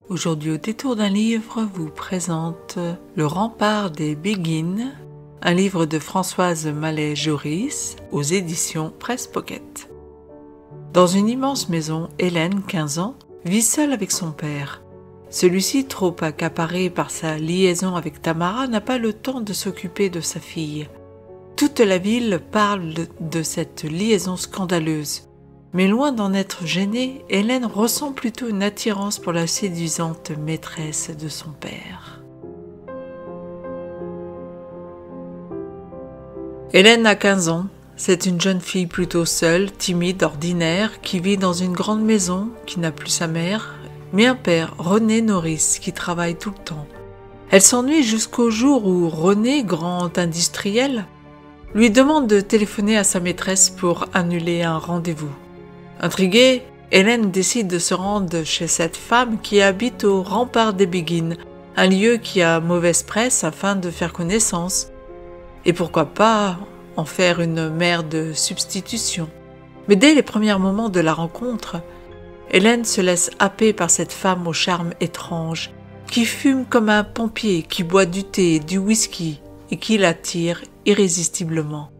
Aujourd'hui, au détour d'un livre, vous présente Le rempart des Béguines, un livre de Françoise Mallet-Joris aux éditions Presse Pocket. Dans une immense maison, Hélène, 15 ans, vit seule avec son père. Celui-ci, trop accaparé par sa liaison avec Tamara, n'a pas le temps de s'occuper de sa fille. Toute la ville parle de cette liaison scandaleuse. Mais loin d'en être gênée, Hélène ressent plutôt une attirance pour la séduisante maîtresse de son père. Hélène a 15 ans. C'est une jeune fille plutôt seule, timide, ordinaire, qui vit dans une grande maison, qui n'a plus sa mère, mais un père, René Norris, qui travaille tout le temps. Elle s'ennuie jusqu'au jour où René, grand industriel, lui demande de téléphoner à sa maîtresse pour annuler un rendez-vous. Intriguée, Hélène décide de se rendre chez cette femme qui habite au rempart des Béguines, un lieu qui a mauvaise presse afin de faire connaissance. Et pourquoi pas en faire une mère de substitution. Mais dès les premiers moments de la rencontre, Hélène se laisse happer par cette femme au charme étrange, qui fume comme un pompier, qui boit du thé et du whisky, et qui l'attire irrésistiblement.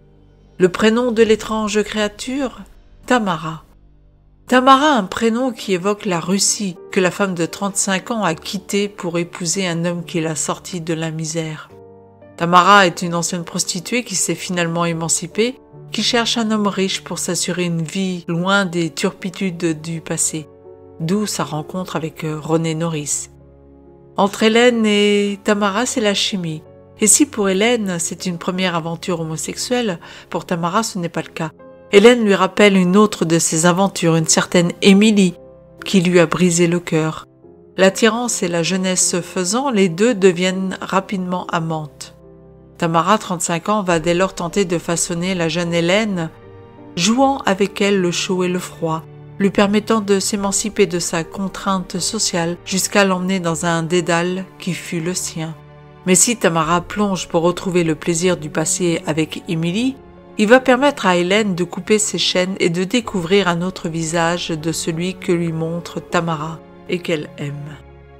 Le prénom de l'étrange créature ? Tamara. Tamara, un prénom qui évoque la Russie, que la femme de 35 ans a quitté pour épouser un homme qui l'a sortie de la misère. Tamara est une ancienne prostituée qui s'est finalement émancipée, qui cherche un homme riche pour s'assurer une vie loin des turpitudes du passé, d'où sa rencontre avec René Norris. Entre Hélène et Tamara, c'est la chimie. Et si pour Hélène, c'est une première aventure homosexuelle, pour Tamara, ce n'est pas le cas. Hélène lui rappelle une autre de ses aventures, une certaine Émilie, qui lui a brisé le cœur. L'attirance et la jeunesse se faisant, les deux deviennent rapidement amantes. Tamara, 35 ans, va dès lors tenter de façonner la jeune Hélène, jouant avec elle le chaud et le froid, lui permettant de s'émanciper de sa contrainte sociale jusqu'à l'emmener dans un dédale qui fut le sien. Mais si Tamara plonge pour retrouver le plaisir du passé avec Émilie, il va permettre à Hélène de couper ses chaînes et de découvrir un autre visage de celui que lui montre Tamara et qu'elle aime.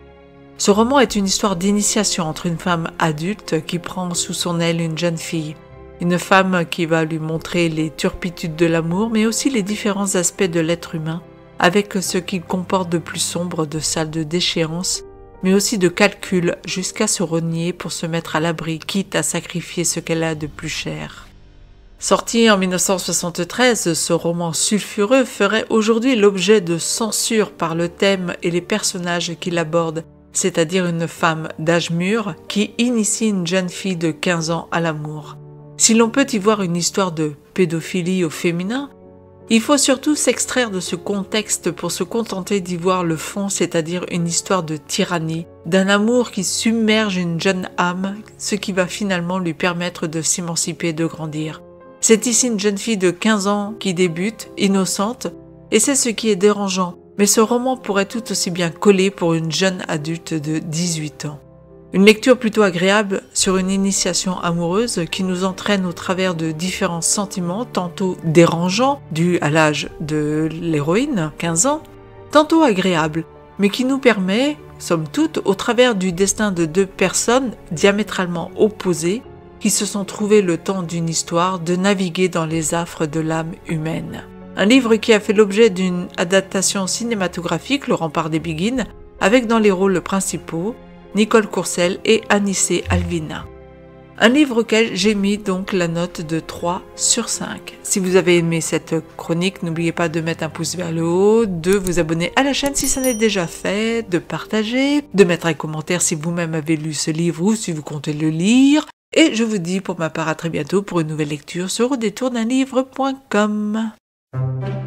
Ce roman est une histoire d'initiation entre une femme adulte qui prend sous son aile une jeune fille, une femme qui va lui montrer les turpitudes de l'amour, mais aussi les différents aspects de l'être humain, avec ce qu'il comporte de plus sombre, de sale, de déchéance, mais aussi de calcul jusqu'à se renier pour se mettre à l'abri, quitte à sacrifier ce qu'elle a de plus cher. Sorti en 1973, ce roman sulfureux ferait aujourd'hui l'objet de censure par le thème et les personnages qu'il aborde, c'est-à-dire une femme d'âge mûr qui initie une jeune fille de 15 ans à l'amour. Si l'on peut y voir une histoire de pédophilie au féminin, il faut surtout s'extraire de ce contexte pour se contenter d'y voir le fond, c'est-à-dire une histoire de tyrannie, d'un amour qui submerge une jeune âme, ce qui va finalement lui permettre de s'émanciper, de grandir. C'est ici une jeune fille de 15 ans qui débute, innocente, et c'est ce qui est dérangeant. Mais ce roman pourrait tout aussi bien coller pour une jeune adulte de 18 ans. Une lecture plutôt agréable sur une initiation amoureuse qui nous entraîne au travers de différents sentiments, tantôt dérangeants, dus à l'âge de l'héroïne, 15 ans, tantôt agréables, mais qui nous permet, somme toute, au travers du destin de deux personnes diamétralement opposées, qui se sont trouvées le temps d'une histoire, de naviguer dans les affres de l'âme humaine. Un livre qui a fait l'objet d'une adaptation cinématographique, Le rempart des Béguines, avec dans les rôles principaux Nicole Courcelles et Anissé Alvina. Un livre auquel j'ai mis donc la note de 3 sur 5. Si vous avez aimé cette chronique, n'oubliez pas de mettre un pouce vers le haut, de vous abonner à la chaîne si ça n'est déjà fait, de partager, de mettre un commentaire si vous-même avez lu ce livre ou si vous comptez le lire. Et je vous dis pour ma part à très bientôt pour une nouvelle lecture sur audétourdunlivre.com.